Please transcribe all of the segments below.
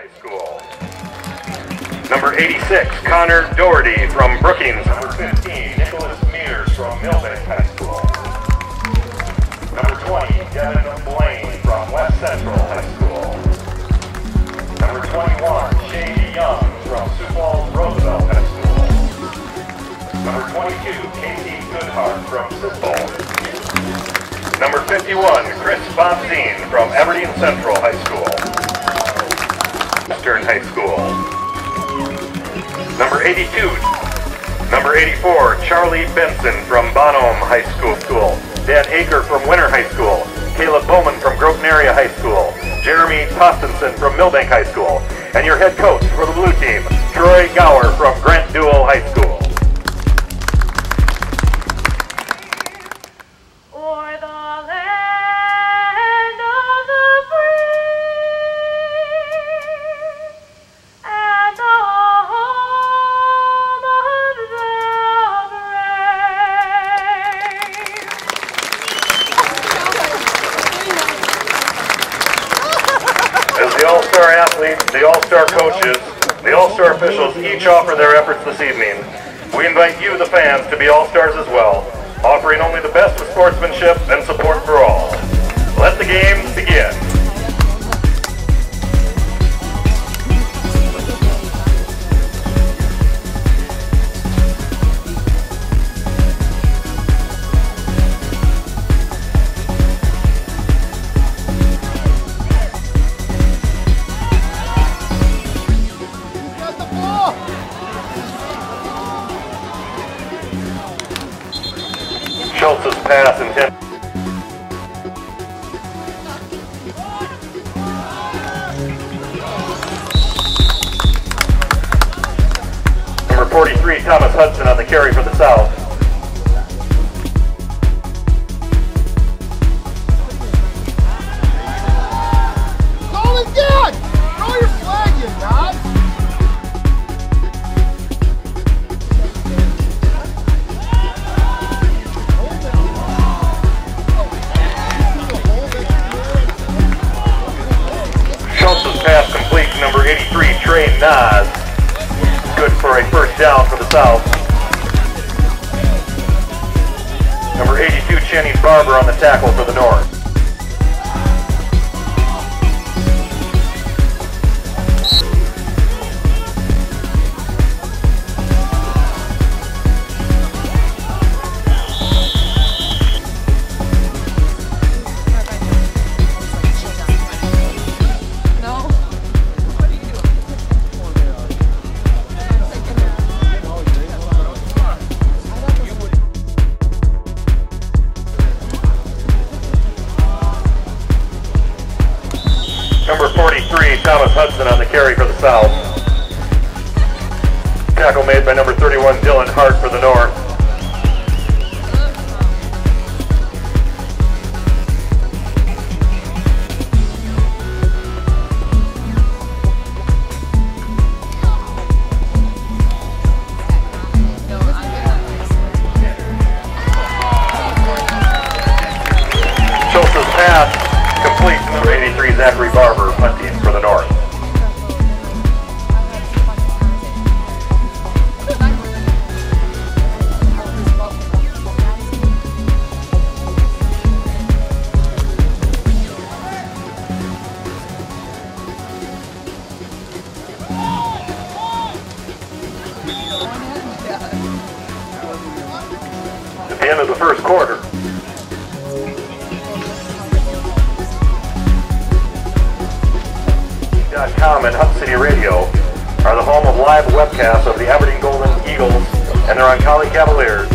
High School. Number 86, Connor Doherty from Brookings. Number 15, Nicholas Mears from Milbank High School. Number 20, Devin Blaine from West Central High School. Number 21, Shady Young from Sioux Falls Roosevelt High School. Number 22, Casey Goodhart from Sisseton. Number 51, Chris Bonzine from Aberdeen Central High School. Eastern High School. Number 82, number 84, Charlie Benson from Bonhomme High School. Dan Aker from Winter High School. Caleb Bowman from Groton Area High School. Jeremy Tostenson from Milbank High School. And your head coach for the blue team, Troy Gower from Grant Dual High School. All-Star athletes, the All-Star coaches, the All-Star officials each offer their efforts this evening. We invite you, the fans, to be All-Stars as well, offering only the best of sportsmanship and support for all. Let the game begin. Schultz's pass intended. Number 43, Thomas Hudson on the carry for the South. Call it dead! Throw your flag in, God! Pass complete to number 83, Trey Nas. Good for a first down for the South. Number 82, Channing Barber on the tackle for the North. Number 43, Thomas Hudson on the carry for the South. Tackle made by number 31, Dylan Hart for the North. Schultz's pass complete to number 83, Zachary Barber, punting for the North. At the end of the first quarter. .com and Hunt City Radio are the home of live webcasts of the Aberdeen Golden Eagles and their Oncology Cavaliers.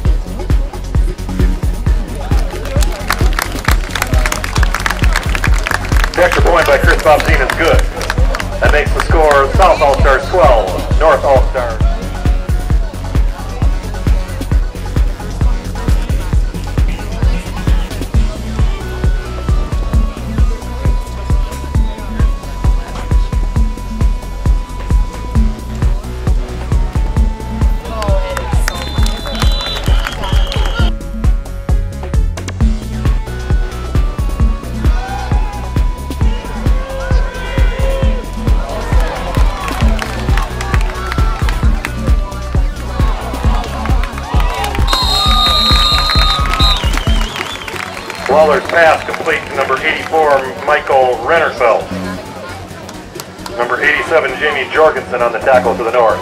The extra point by Chris Bonzine is good. That makes the score South All-Stars 12, North All-Stars. Lawler's pass complete to number 84, Michael Rennerfeld. Number 87, Jamie Jorgensen on the tackle to the north.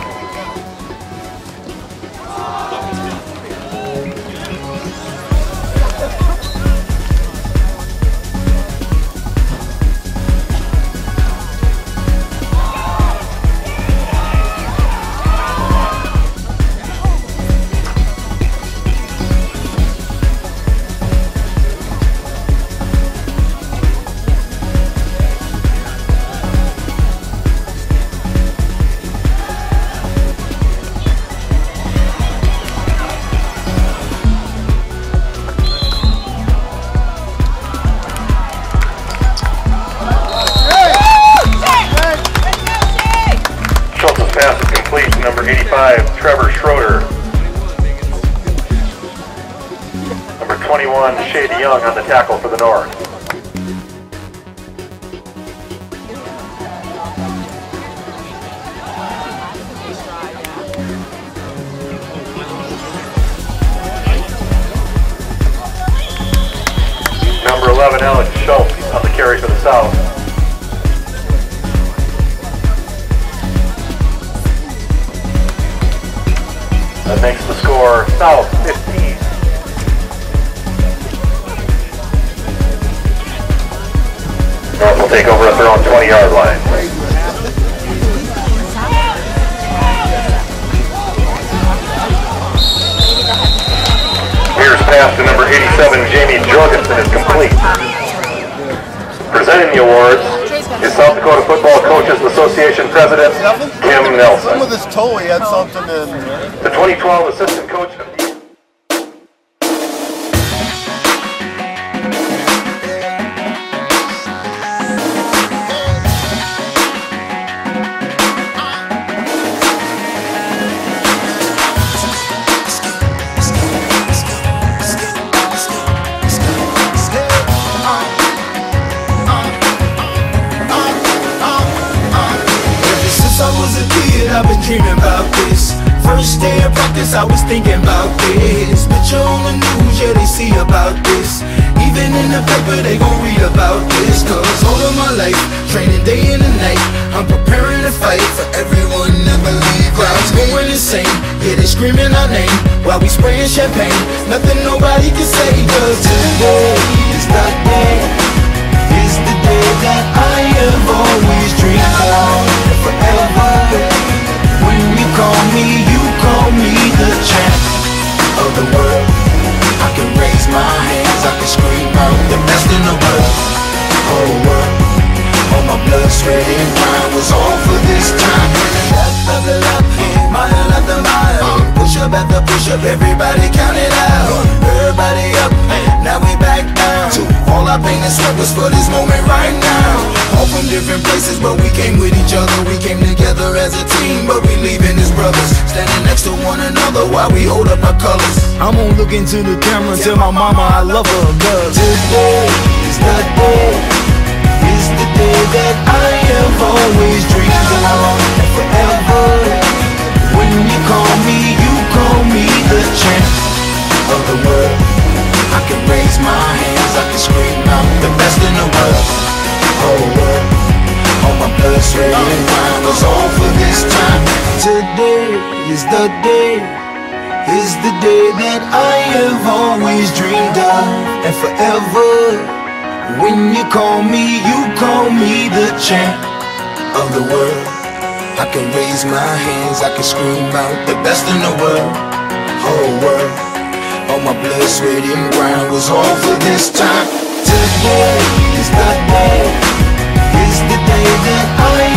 Pass is complete to number 85, Trevor Schroeder. Number 21, Shady Young on the tackle for the north. Number 11, Alex Schultz on the carry for the south. That makes the score South 15. North will take over at their own 20-yard line. Here's pass to number 87, Jamie Jorgensen is complete. Presenting the awards is South Dakota Football Coaches Association President Kim Nelson. Some of this toe, he had something in. The 2012 assistant coach of the I've been dreaming about this. First day of practice, I was thinking about this. Picture on the news, yeah, they see about this. Even in the paper, they gon' read about this. Cause all of my life, training day and night, I'm preparing to fight for everyone that believe. Crowds going insane, yeah, they screaming our name while we spraying champagne. Nothing nobody can say, cause today is that day. Is the day that I have always dreamed of forever. When you call me the champ of the world. I can raise my hands, I can scream out the best in the world. Whole world, all my blood, sweat and grind was all for this time. Left after left, mile after mile, push up after push up, everybody count it out. Everybody up, now we back down. All our pain and sweat was for this moment right now. All from different places, but we came with each other. We came together as a team, but we leaving as brothers. Standing next to one another while we hold up our colors. I'm gonna look into the camera and tell my mama I love her. Cause today is the day, is the day that I have always dreamed of. And forever, when you call me the champ of the world. I can raise my hands, I can scream out the best in the world. Whole world, all my blood, sweat and grind was all for this time. Today is the day, is the day that I have always dreamed of. And forever, when you call me the champ of the world. I can raise my hands, I can scream out the best in the world. Whole world, all my blood, sweat and grind was all for this time. Today is the day, is the day that I